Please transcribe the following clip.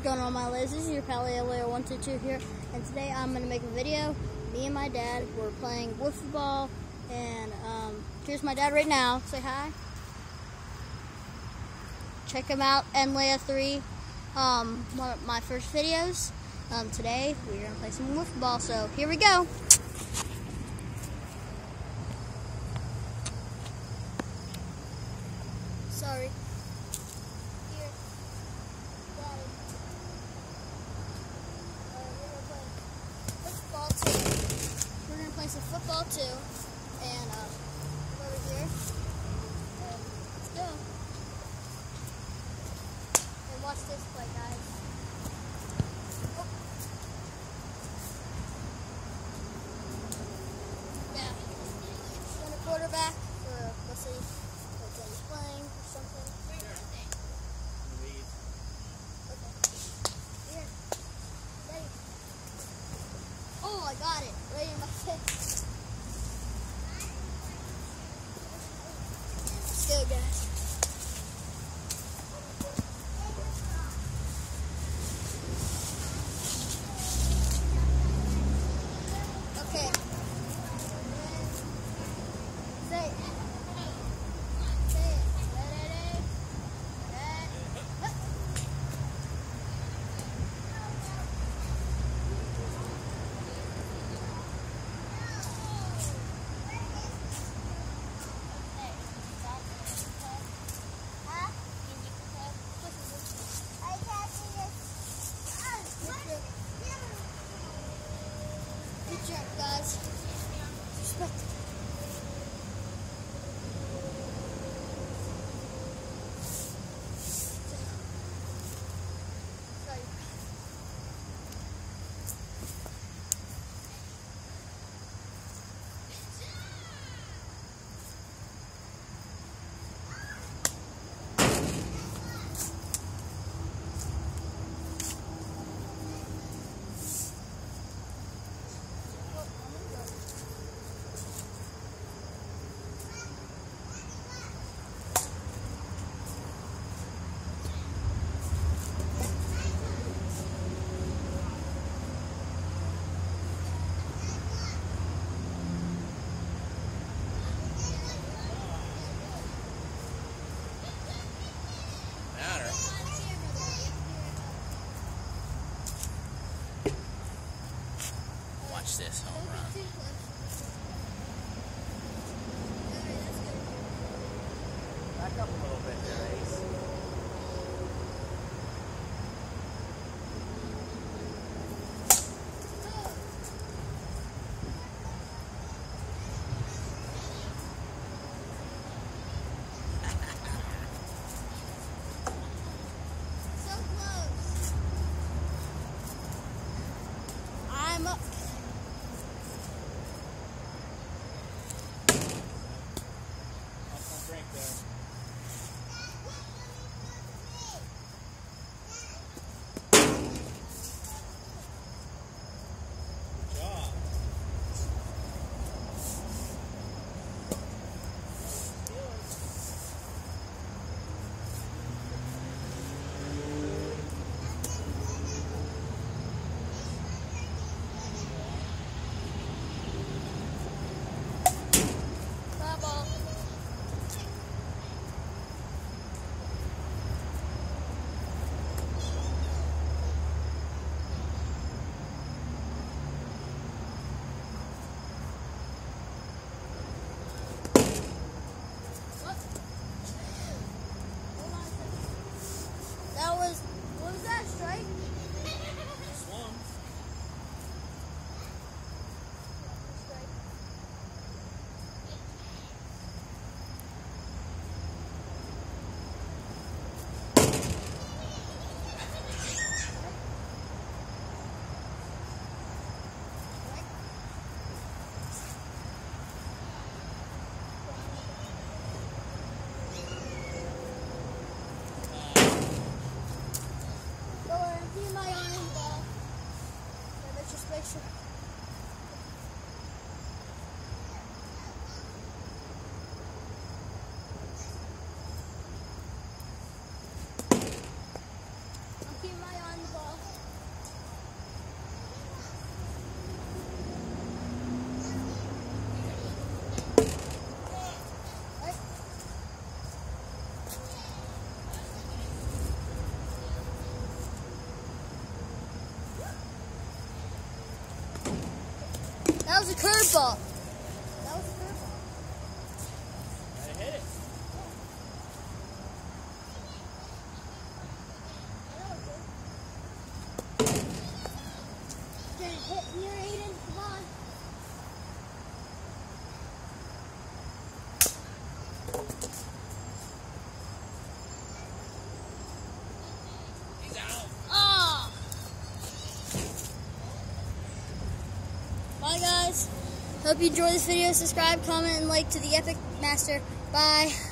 going on, my ladies? This is your Paleo122 here, and today I'm going to make a video. Me and my dad were playing wiffleball, and here's my dad right now. Say hi. Check him out, and Leia 3, one of my first videos. Today we're going to play some wiffleball, so here we go. Sorry. We're gonna play some football too, and over here, let's go. And watch this play, guys. Oh. Yeah, and a quarterback for, let's see, like he's playing or something. Oh, I got it right in my face. Let's go, guys. Okay. Say it. Say it. Good job, guys. Respect it. Sorry. Watch this home run. Back up a little bit there, Ace. So close. I'm up. Drink there. Good job. Ball. What was that, strike? Swung. Make sure. I'm keeping my eye on the ball. a curveball. That was a curveball. I hit it. Get it hit here, Aiden. Come on. He's out. Oh. Bye, guys. Hope you enjoyed this video. Subscribe, comment, and like to the Epic Master. Bye.